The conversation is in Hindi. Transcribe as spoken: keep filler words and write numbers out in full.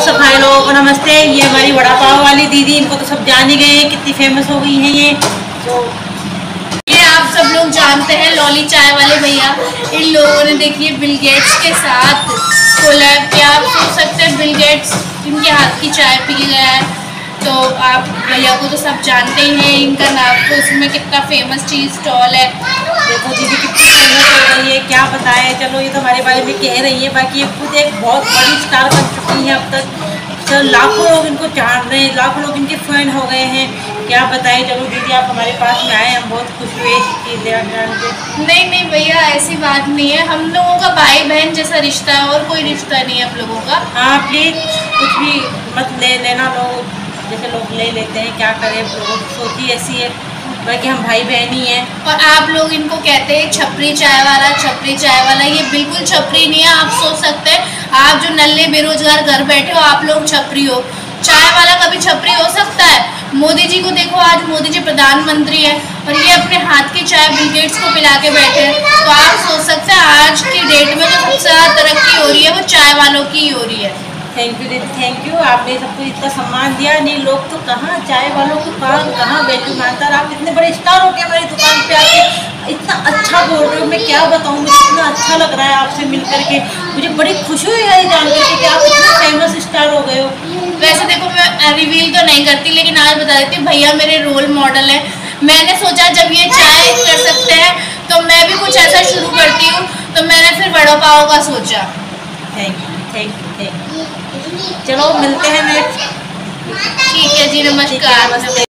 सफाई लोगों को नमस्ते। ये हमारी वड़ा पाव वाली दीदी, इनको तो सब जान ही गए हैं, कितनी फेमस हो गई हैं ये। तो ये आप सब लोग जानते हैं लॉली चाय वाले भैया। इन लोगों ने देखिए बिल गेट्स के साथ कोलैब किया। आप सोच सकते हैं बिल गेट्स इनके हाथ की चाय पी गया है, तो आप भैया को तो सब जानते ही हैं। इनका नाम तो उसमें कितना फेमस चीज़ स्टॉल है। देखो दीदी कितनी फेमस हो रही है, क्या बताएं। चलो ये तो हमारे बारे में कह रही है, बाकी ये खुद एक बहुत बड़ी स्टार बन चुकी हैं अब तक। तो लाखों लोग इनको जान रहे हैं, लाखों लोग इनके फैन हो गए हैं, क्या बताएं। चलो दीदी आप हमारे पास में आए, हम बहुत खुश हुए कि जान के। नहीं नहीं भैया, ऐसी बात नहीं है। हम लोगों का भाई बहन जैसा रिश्ता है और कोई रिश्ता नहीं है हम लोगों का। हाँ प्लीज़ कुछ भी मत ले लेना, लोग जैसे लोग ले लेते हैं, क्या करें, लोगों की सोच ही ऐसी है। बाकी हम भाई बहन ही हैं। और आप लोग इनको कहते हैं छपरी चाय वाला, छपरी चाय वाला। ये बिल्कुल छपरी नहीं है। आप सोच सकते हैं, आप जो नल्ले बेरोजगार घर बैठे हो, आप लोग छपरी हो। चाय वाला कभी छपरी हो सकता है? मोदी जी को देखो, आज मोदी जी प्रधानमंत्री है और ये अपने हाथ की चाय बिल गेट्स को पिला के बैठे हैं। तो आप सोच सकते हैं आज की डेट में तो सबसे ज़्यादा तरक्की हो रही है वो चाय वालों की ही हो रही है। थैंक यू दीदी, थैंक यू। आपने सबको इतना सम्मान दिया। नहीं लोग तो कहाँ चाय वालों को कहाँ कहाँ वैल्यू मानता है। आप इतने बड़े स्टार हो के हमारी दुकान पे आके इतना अच्छा बोल रहे हो, मैं क्या बताऊँ। मुझे इतना अच्छा लग रहा है आपसे मिल करके। मुझे बड़ी खुशी हुई है जान करके कि आप इतने फेमस स्टार हो गए हो। वैसे देखो मैं रिवील तो नहीं करती, लेकिन आज बता देती हूँ, भैया मेरे रोल मॉडल है। मैंने सोचा जब ये चाय कर सकते हैं तो मैं भी कुछ ऐसा शुरू करती हूँ, तो मैंने फिर वड़ा पाव का सोचा। Thank you thank you thank you. चलो मिलते हैं नेक्स्ट। ठीक है जी, नमस्कार।